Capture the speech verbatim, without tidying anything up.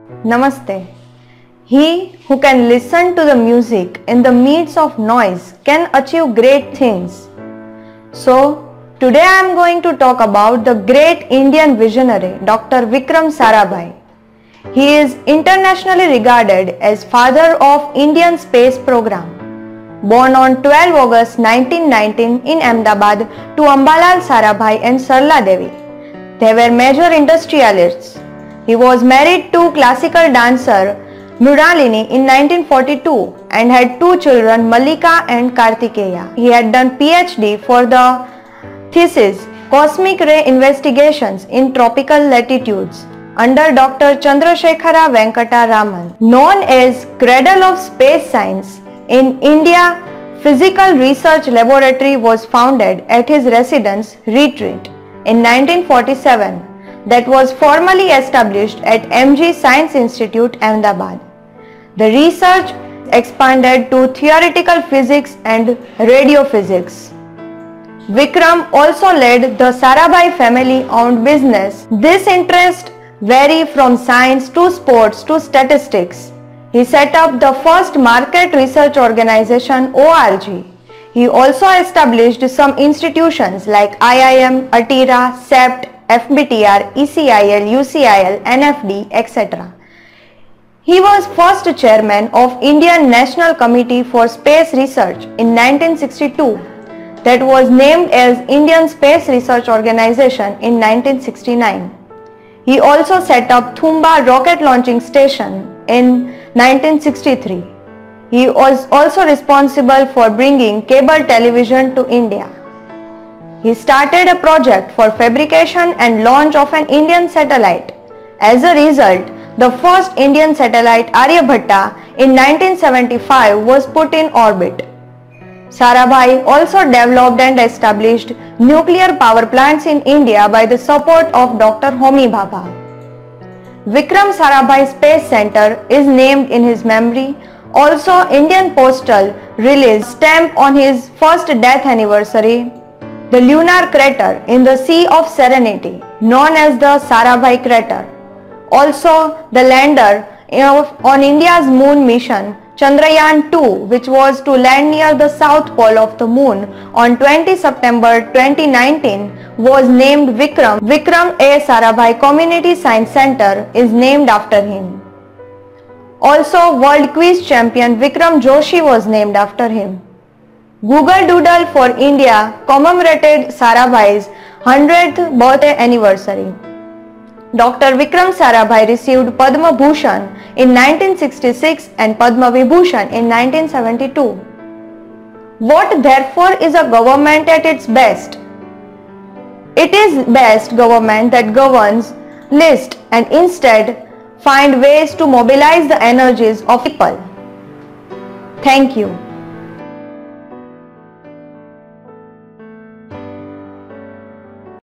Namaste. He who can listen to the music in the midst of noise can achieve great things. So, today I am going to talk about the great Indian visionary Doctor Vikram Sarabhai. He is internationally regarded as father of Indian space program. Born on twelfth August nineteen nineteen in Ahmedabad to Ambalal Sarabhai and Sarla Devi. They were major industrialists. He was married to classical dancer Mrinalini in nineteen forty-two and had two children, Mallika and Kartikeya. He had done P H D for the thesis Cosmic Ray Investigations in Tropical Latitudes under Doctor Chandrashekhar Venkata Raman. Known as Cradle of Space Science, in India, Physical Research Laboratory was founded at his residence retreat in nineteen forty-seven that was formally established at M G Science Institute Ahmedabad. The research expanded to theoretical physics and radiophysics. Vikram also led the Sarabhai family-owned business. This interest varied from science to sports to statistics. He set up the first market research organization O R G. He also established some institutions like I I M, ATIRA, S E P T, F B T R, E C I L, U C I L, N F D, et cetera. He was first chairman of Indian National Committee for Space Research in nineteen sixty-two that was named as Indian Space Research Organization in nineteen sixty-nine. He also set up Thumba rocket launching station in nineteen sixty-three. He was also responsible for bringing cable television to India. He started a project for fabrication and launch of an Indian satellite. As a result, the first Indian satellite Aryabhatta in nineteen seventy-five was put in orbit. Sarabhai also developed and established nuclear power plants in India by the support of Doctor Homi Bhabha. Vikram Sarabhai Space Center is named in his memory. Also, Indian Postal released stamp on his first death anniversary. The lunar crater in the Sea of Serenity, known as the Sarabhai crater. Also, the lander on India's moon mission Chandrayaan two, which was to land near the south pole of the moon on twentieth September twenty nineteen, was named Vikram. Vikram A. Sarabhai Community Science Center is named after him. Also, World Quiz Champion Vikram Joshi was named after him. Google Doodle for India commemorated Sarabhai's one hundredth birthday anniversary. Doctor Vikram Sarabhai received Padma Bhushan in nineteen sixty-six and Padma Vibhushan in nineteen seventy-two. What therefore is a government at its best? It is best government that governs least and instead find ways to mobilize the energies of people. Thank you.